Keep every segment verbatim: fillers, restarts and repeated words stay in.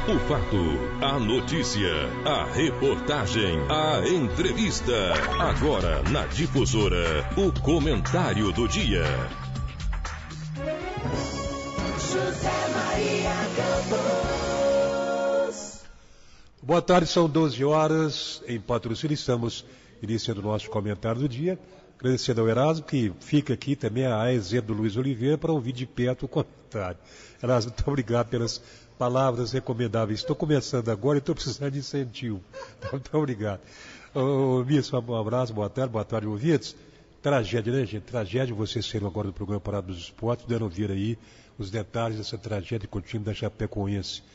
O fato, a notícia, a reportagem, a entrevista. Agora na Difusora, o comentário do dia. José Maria Campos. Boa tarde, são doze horas em Patrocínio. Estamos iniciando o nosso comentário do dia. Agradecendo ao Erasmo, que fica aqui também a exemplo do Luiz Oliveira para ouvir de perto o comentário. Erasmo, muito obrigado pelas palavras recomendáveis. Estou começando agora e estou precisando de incentivo. Muito obrigado. Ô, Misso, um abraço, boa tarde, boa tarde, ouvintes. Tragédia, né, gente? Tragédia, vocês serão agora do programa Parado dos Esportes, dando ouvir aí os detalhes dessa tragédia com o time da Chapecoense.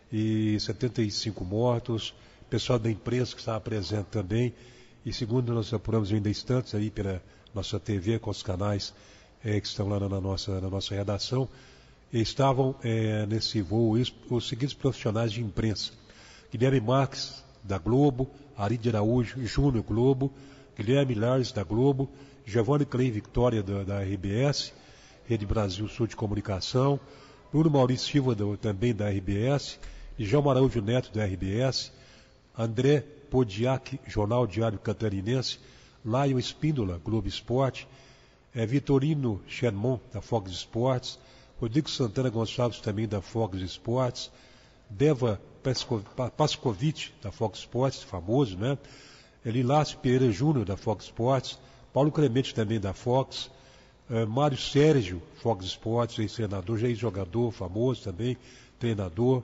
E setenta e cinco mortos, pessoal da imprensa que estava presente também. E segundo nós apuramos ainda instantes aí pela nossa T V, com os canais é, que estão lá na nossa, na nossa redação, estavam é, nesse voo os, os seguintes profissionais de imprensa: Guilherme Marques, da Globo; Ari de Araújo Júnior, Globo; Guilherme Lares, da Globo; Giovanni Klein Victória, da, da R B S, Rede Brasil Sul de Comunicação; Bruno Maurício Silva, do, também da R B S; e João Araújo Neto, da R B S; André Podiak, Jornal Diário Catarinense; Laio Espíndola, Globo Esporte; é, Vitorino Sherman, da Fox Sports; Rodrigo Santana Gonçalves, também da Fox Sports; Deva Pascovitch, da Fox Sports, famoso, né? Lilácio Pereira Júnior, da Fox Sports; Paulo Clemente, também da Fox; é, Mário Sérgio, Fox Sports, ex-treinador, já ex-jogador, famoso também, treinador;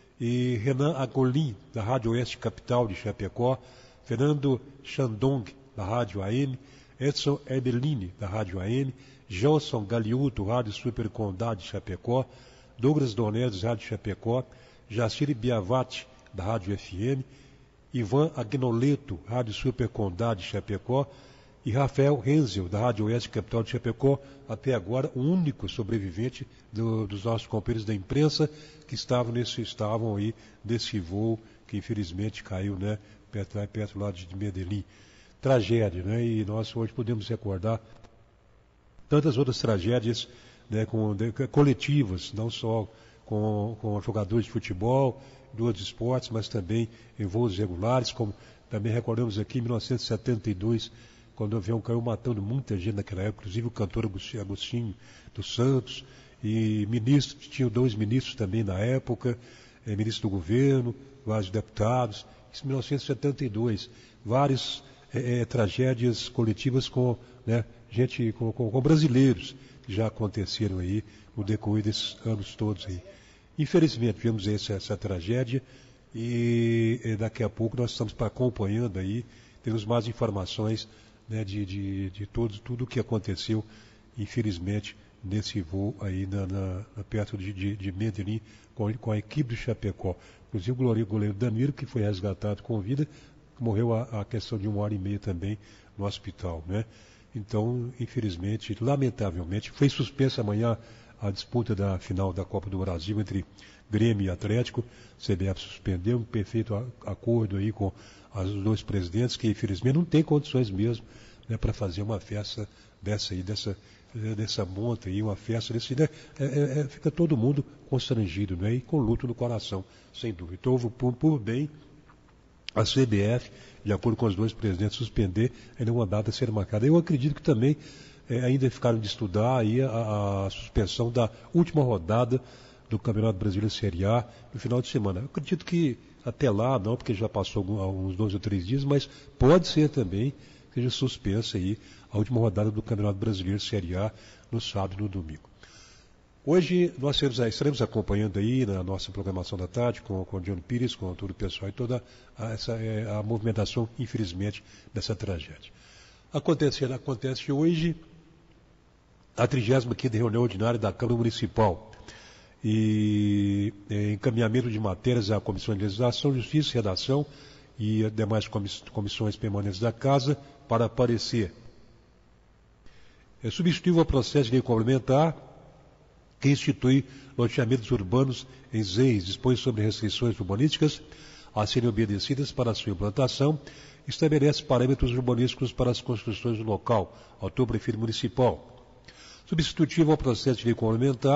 e Renan Agolin, da Rádio Oeste Capital de Chapecó; Fernando Chandong, da Rádio A M; Edson Eberlini, da Rádio A M; Gelson Galiuto, Rádio Super Condado de Chapecó; Douglas Donedes, Rádio Chapecó; Jaciri Biavati, da Rádio F M; Ivan Agnoleto, Rádio Super Condado de Chapecó; e Rafael Renzel, da Rádio Oeste Capital de Chapecó, até agora o único sobrevivente do, dos nossos companheiros da imprensa que estavam, nesse, estavam aí nesse voo que infelizmente caiu, né, perto, perto lá de Medellín. Tragédia, né, e nós hoje podemos recordar tantas outras tragédias, né, com, de, coletivas, não só com, com jogadores de futebol, de outros esportes, mas também em voos regulares, como também recordamos aqui em mil novecentos e setenta e dois, quando o avião caiu matando muita gente naquela época, inclusive o cantor Agostinho dos Santos, e ministros, tinham dois ministros também na época, eh, ministro do governo, vários deputados. Isso em mil novecentos e setenta e dois, várias eh, eh, tragédias coletivas com, né, gente, com, com, com brasileiros que já aconteceram aí no decorrer desses anos todos aí. Infelizmente, vimos essa, essa tragédia e eh, daqui a pouco nós estamos acompanhando aí, temos mais informações, né, de, de, de todo, tudo o que aconteceu, infelizmente, nesse voo aí na, na, na perto de, de, de Medellín, com, com a equipe do Chapecó. Inclusive o goleiro, goleiro Danilo, que foi resgatado com vida, morreu a, a questão de uma hora e meia também no hospital, né? Então, infelizmente, lamentavelmente, foi suspensa amanhã a disputa da final da Copa do Brasil entre Grêmio e Atlético. O C B F suspendeu, um perfeito acordo aí com os dois presidentes, que infelizmente não tem condições mesmo, né, para fazer uma festa dessa aí, dessa, dessa monta aí, uma festa desse, né, é, é, fica todo mundo constrangido, né, e com luto no coração, sem dúvida. Então, houve por, por bem a C B F, de acordo com os dois presidentes, suspender ainda uma data a ser marcada. Eu acredito que também é, ainda ficaram de estudar aí a, a suspensão da última rodada do Campeonato Brasileiro Série A no final de semana. Eu acredito que até lá, não, porque já passou uns dois ou três dias, mas pode ser também que seja suspensa aí a última rodada do Campeonato Brasileiro Série A no sábado e no domingo. Hoje nós seremos, estaremos acompanhando aí na nossa programação da tarde com, com o John Pires, com todo o pessoal e toda a, essa, é, a movimentação, infelizmente, dessa tragédia. Acontece, acontece hoje a trigésima quinta reunião ordinária da Câmara Municipal e é, encaminhamento de matérias à Comissão de Legislação, Justiça e Redação e demais comissões permanentes da Casa para aparecer. É substitutivo ao processo de lei complementar que institui loteamentos urbanos em Z E I S, dispõe sobre restrições urbanísticas a serem obedecidas para a sua implantação, estabelece parâmetros urbanísticos para as construções do local, autor prefeito municipal. Substitutivo ao processo de lei complementar,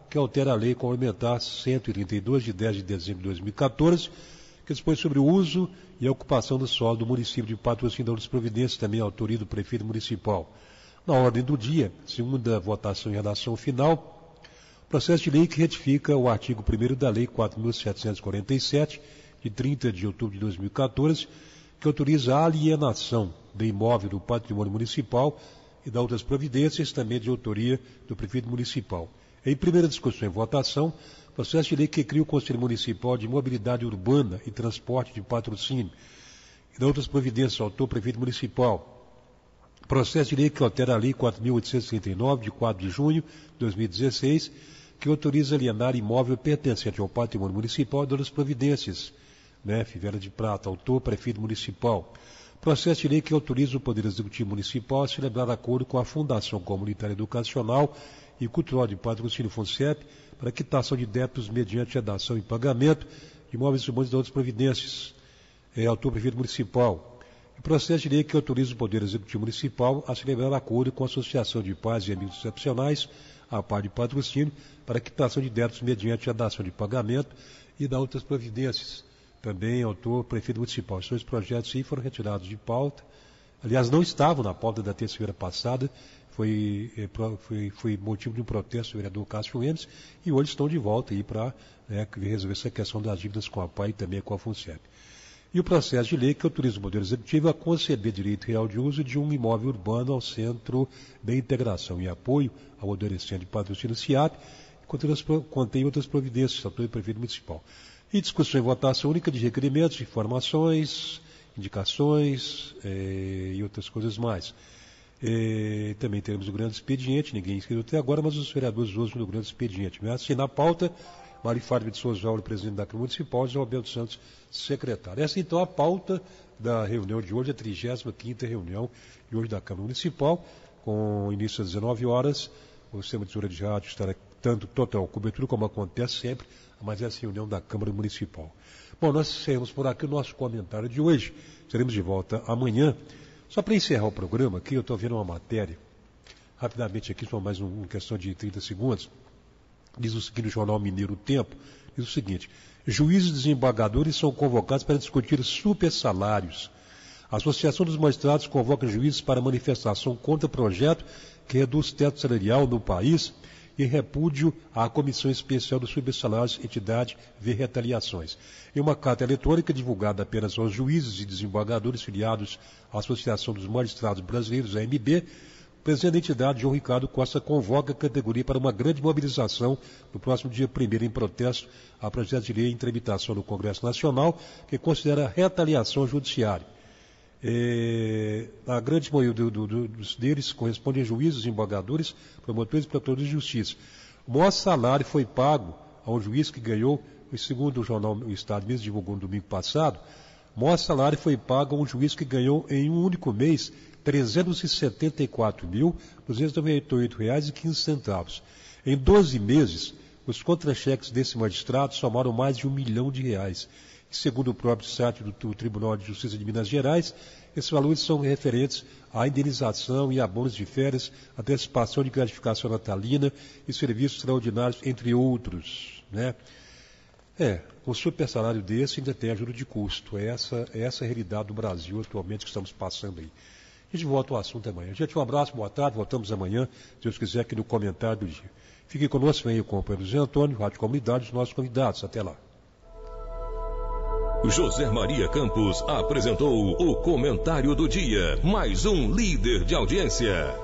que altera a Lei Complementar cento e trinta e dois, de dez de dezembro de dois mil e quatorze, que dispõe sobre o uso e a ocupação do solo do município de Patrocínio, da outras providências, também a autoria do prefeito municipal. Na ordem do dia, segunda votação em redação final, processo de lei que retifica o artigo primeiro da Lei quatro mil setecentos e quarenta e sete, de trinta de outubro de dois mil e quatorze, que autoriza a alienação do imóvel do patrimônio municipal e da outras providências, também de autoria do prefeito municipal. Em primeira discussão e votação, processo de lei que cria o Conselho Municipal de Mobilidade Urbana e Transporte de Patrocínio e da outras providências, autor prefeito municipal. Processo de lei que altera a Lei quatro mil oitocentos e trinta e nove, de quatro de junho de dois mil e dezesseis, que autoriza alienar imóvel pertencente ao patrimônio municipal e de outras providências, né, Fivela de Prata, autor prefeito municipal. Processo de lei que autoriza o Poder Executivo Municipal a celebrar acordo com a Fundação Comunitária Educacional e Cultural de Patrocínio FUNCEP para quitação de débitos mediante redação e pagamento de imóveis urbanos e de outras providências. É autor prefeito municipal. E processo de lei que autoriza o Poder Executivo Municipal a celebrar acordo com a Associação de Pais e Amigos Excepcionais, a par de patrocínio, para quitação de débitos mediante redação de pagamento e de outras providências. Também autor prefeito municipal. Esses dois projetos aí foram retirados de pauta. Aliás, não estavam na pauta da terça-feira passada. Foi, foi, foi motivo de um protesto do vereador Cássio Mendes, e hoje estão de volta aí para, né, resolver essa questão das dívidas com a P A I e também com a FUNCEP. E o processo de lei que autoriza o Poder Executivo a conceder direito real de uso de um imóvel urbano ao Centro de Integração e Apoio ao Adolescente de Patrocínio SIAP, que contém outras providências, autor e prefeito municipal. E discussão e votação única de requerimentos, informações, indicações eh, e outras coisas mais. Eh, também teremos o grande expediente, ninguém inscrito até agora, mas os vereadores usam do grande expediente. Assim, na pauta, Mari Fátima de Souza Auro, presidente da Câmara Municipal, e João Alberto Santos, secretário. Essa, então, a pauta da reunião de hoje, a trigésima quinta reunião de hoje da Câmara Municipal, com início às dezenove horas. O sistema de tesoura de rádio estará tanto total cobertura, como acontece sempre, mas essa reunião da Câmara Municipal. Bom, nós encerramos por aqui o nosso comentário de hoje. Seremos de volta amanhã. Só para encerrar o programa aqui, eu estou vendo uma matéria, rapidamente aqui, só mais um, uma questão de trinta segundos. Diz o seguinte, no jornal Mineiro Tempo, diz o seguinte: juízes e desembargadores são convocados para discutir super salários. A Associação dos Magistrados convoca juízes para manifestação contra projeto que reduz teto salarial no país e repúdio à Comissão Especial dos Supersalários, entidade vê retaliações. Em uma carta eletrônica divulgada apenas aos juízes e desembargadores filiados à Associação dos Magistrados Brasileiros, a A M B, o presidente da entidade, João Ricardo Costa, convoca a categoria para uma grande mobilização no próximo dia primeiro em protesto a projeto de lei em tramitação no Congresso Nacional, que considera retaliação judiciária. É, a grande maioria do, do, do, dos deles corresponde a juízes, desembargadores, promotores e procuradores de justiça. O maior salário foi pago a um juiz que ganhou, segundo o jornal O Estado mesmo divulgou no domingo passado, o maior salário foi pago a um juiz que ganhou em um único mês trezentos e setenta e quatro mil, duzentos e noventa e oito reais e quinze centavos. Em doze meses, os contra-cheques desse magistrado somaram mais de um milhão de reais. Segundo o próprio site do, do Tribunal de Justiça de Minas Gerais, esses valores são referentes à indenização e a bônus de férias, antecipação de gratificação natalina e serviços extraordinários, entre outros, né? É, um super salário desse ainda tem ajuda de custo. É essa, é essa a realidade do Brasil atualmente que estamos passando aí. A gente volta ao assunto amanhã. Gente, um abraço, boa tarde, voltamos amanhã, se Deus quiser, aqui no comentário do dia. Fique conosco, vem aí com o companheiro José Antônio, Rádio Comunidade, os nossos convidados. Até lá. José Maria Campos apresentou o Comentário do Dia, mais um líder de audiência.